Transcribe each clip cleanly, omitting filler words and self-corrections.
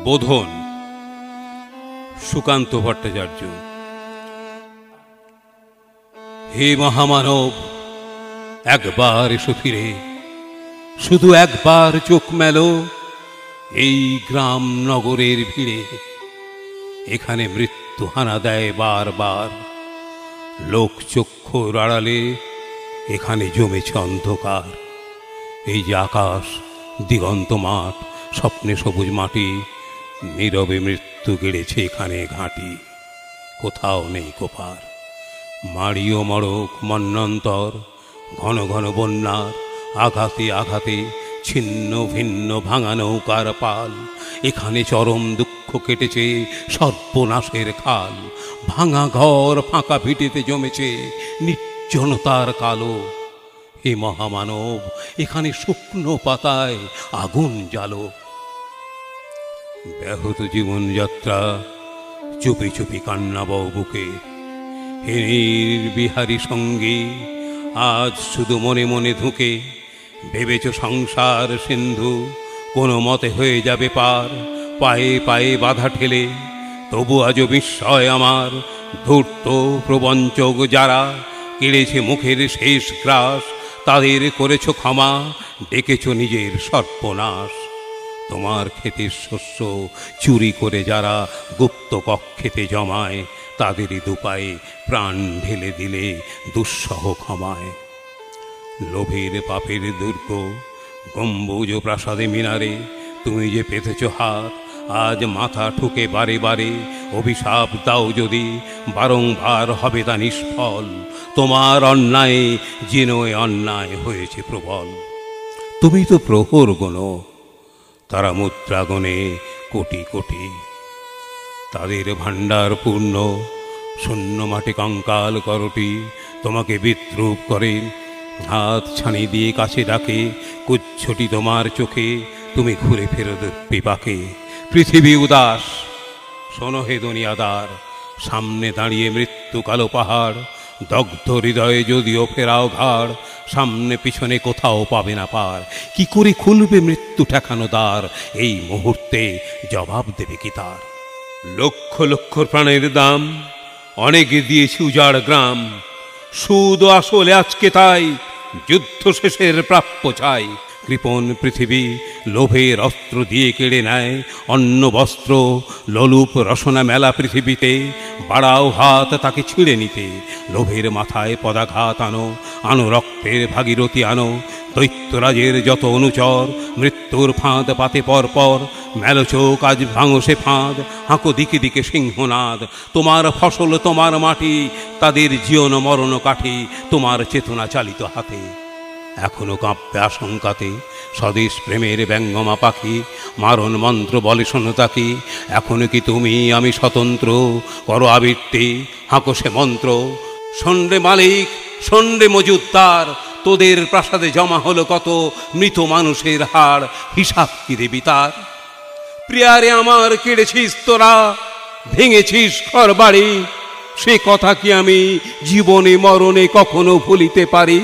বোধন সুকান্ত ভট্টাচার্য। হে মহামানব, একবার এসো ফিরে, শুধু একবার চোখ মেলো এই গ্রাম নগরের ভিড়ে। এখানে মৃত্যু হানা দেয় বারবার, লোক চক্ষুর আড়ালে এখানে জমেছে অন্ধকার। এই যে আকাশ, দিগন্ত মাঠ, স্বপ্নে সবুজ মাটি, নীরবে মৃত্যু গেড়েছে এখানে ঘাঁটি। কোথাও নেই কোপার, মাড়িও মড়ক মন্বন্তর, ঘন ঘন বন্যার আঘাতে আঘাতে ছিন্ন ভিন্ন ভাঙা নৌকার পাল। এখানে চরম দুঃখ কেটেছে সর্বনাশের খাল। ভাঙা ঘর ফাঁকা ভিটেতে জমেছে নির্জনতার কালো। হে মহামানব, এখানে শুকনো পাতায় আগুন জ্বালো। ব্যাহত জীবনযাত্রা, চুপি চুপি কান্না বও বুকে। হে নির্বিহারী সঙ্গী, আজ শুধু মনে মনে ধুকে। ভেবেছ সংসার সিন্ধু কোনো মতে হয়ে যাবে পার, পায়ে পায়ে বাধা ঠেলে। তবু আজও বিস্ময় আমার, ধূর্ত প্রবঞ্চক যারা কেড়েছে মুখের শেষ গ্রাস, তাদের করেছ ক্ষমা, ডেকেছ নিজের সর্বনাশ। তোমার ক্ষেতের শস্য চুরি করে যারা গুপ্ত কক্ষেতে জমায়, তাদেরই দুপায়ে প্রাণ ঢেলে দিলে দুঃসহ ক্ষমায়। লোভের পাপের দুর্গ গম্বুজ প্রাসাদে মিনারে তুমি যে পেতেছ হাত, আজ মাথা ঠুকে বারে বারে অভিশাপ দাও যদি, বারংবার হবে তা নিষ্ফল। তোমার অন্যায় জিনোয় অন্যায় হয়েছে প্রবল। তুমি তো প্রহর গোনো, তারা মুদ্রা গণে কোটি কোটি। তাদের ভাণ্ডার পূর্ণ, শূন্য মাঠে কঙ্কাল করটি। তোমাকে বিদ্রুপ করে হাত ছানি দিয়ে কাছে ডাকে, কুচ্ছটি তোমার চোখে, তুমি ঘুরে ফেরো বিপাকে। পৃথিবী উদাস, শোনো হে দুনিয়াদার, সামনে দাঁড়িয়ে মৃত্যু কালো পাহাড়। দগ্ধ হৃদয়ে যদিও ফেরাও ঘাড়, সামনে পিছনে কোথাও পাবে না পার। কি করে খুলবে মৃত্যু ঠেকানো দ্বার, এই মুহূর্তে জবাব দেবে কি তার? লক্ষ লক্ষ প্রাণের দাম অনেক দিয়েছি উজাড় গ্রাম, সুদ আসলে আজকে তাই যুদ্ধ শেষের প্রাপ্য চাই। কৃপণ পৃথিবী লোভের অস্ত্র দিয়ে কেড়ে নেয় অন্ন বস্ত্র, লোলুপ রসনা মেলা পৃথিবীতে। বাড়াও হাত তাকে ছিঁড়ে নিতে, লোভের মাথায় পদাঘাত আনো, আনো রক্তের ভাগীরথী আনো। দৈত্যরাজের যত অনুচর মৃত্যুর ফাঁদ পাতে পর পর, মেলো চোখ আজ ভাঙো সে ফাঁদ, হাঁকো দিকে দিকে সিংহনাদ। তোমার ফসল তোমার মাটি, তাদের জীবন মরণ কাঠি তোমার চেতনা চালিত হাতে। এখনো কাঁপবে আশঙ্কাতে স্বদেশ প্রেমের ব্যঙ্গমা পাখি, মারণ মন্ত্র বলে শোনো তাকে। এখনো কি তুমি আমি স্বতন্ত্র, করো আবৃত্তি হাঁকো সে মন্ত্র। শোনরে মালিক, শোনরে মজুদ্দার, তোদের প্রাসাদে জমা হলো কত মৃত মানুষের হাড়, হিসাব কি দেবি তার? প্রিয়ারে আমার কেড়েছিস তোরা, ভেঙেছিস ঘর বাড়ি, সে কথা কি আমি জীবনে মরণে কখনো ভুলিতে পারি?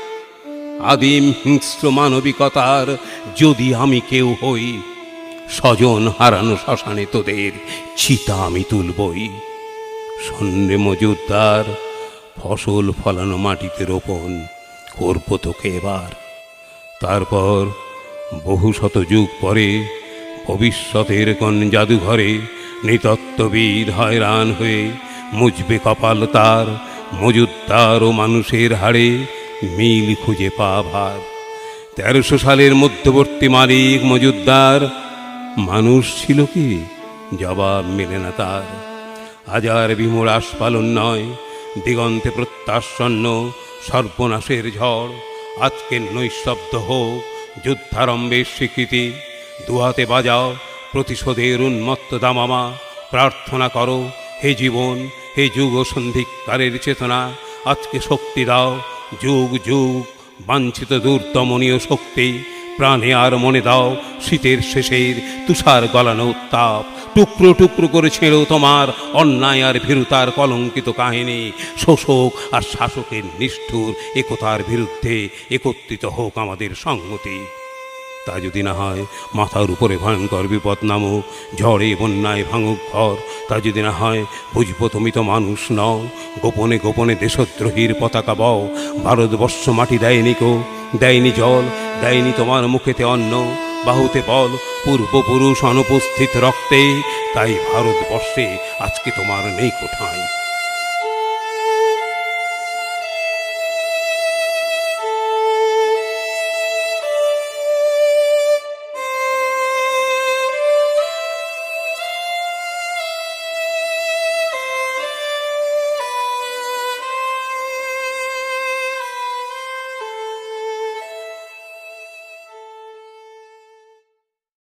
আদিম হিংস্র মানবিকতার যদি আমি কেউ হই, স্বজন হারানো শ্মশানে তোদের চিতা আমি তুলবই। সন্ধ্যে মজুদ্দার, ফসল ফলানো মাটিতে রোপণ করবো তোকে এবার। তারপর বহু শত যুগ পরে ভবিষ্যতের কোন জাদুঘরে নৃতত্ত্ববিদ হয়রান হয়ে মুজবে কপাল তার। মজুদ্দার ও মানুষের হাড়ে মিল খুঁজে পাওয়া ভার। 1300 সালের মধ্যবর্তী মালিক মজুদ্দার মানুষ ছিল কি? জবাব মেলে না তার। হাজার বিমূঢ় আস্ফালন নয়, দিগন্তে প্রত্যাসন্ন সর্বনাশের ঝড়। আজকের নৈশব্দ হোক যুদ্ধারম্ভের স্বীকৃতি, দুহাতে বাজাও প্রতিশোধের উন্মত্ত দামামা। প্রার্থনা করো হে জীবন, হে যুগ সন্ধিকারের চেতনা, আজকে শক্তি দাও যুগ যুগ বাঞ্ছিত দুর্দমনীয় শক্তি। প্রাণে আর মনে দাও শীতের শেষের তুষার গলানো উত্তাপ। টুকরো টুকরো করে ছেড়ো তোমার অন্যায় আর ভীরুতার কলঙ্কিত কাহিনী। শোষক আর শাসকের নিষ্ঠুর একতার বিরুদ্ধে একত্রিত হোক আমাদের সংহতি। তা যদি না হয় মাথার উপরে ভয়ঙ্কর বিপদ নামুক, ঝড়ে বন্যায় ভাঙুক ঘর, তা যদি না হয় বুঝবো তুমি তো মানুষ নও, গোপনে গোপনে দেশদ্রোহীর পতাকা বও। ভারতবর্ষ মাটি দেয়নি কো, দেয়নি জল, দেয়নি তোমার মুখেতে অন্ন, বাহুতে বল পূর্বপুরুষ অনুপস্থিত রক্তে, তাই ভারতবর্ষে আজকে তোমার নেই কোঠায়।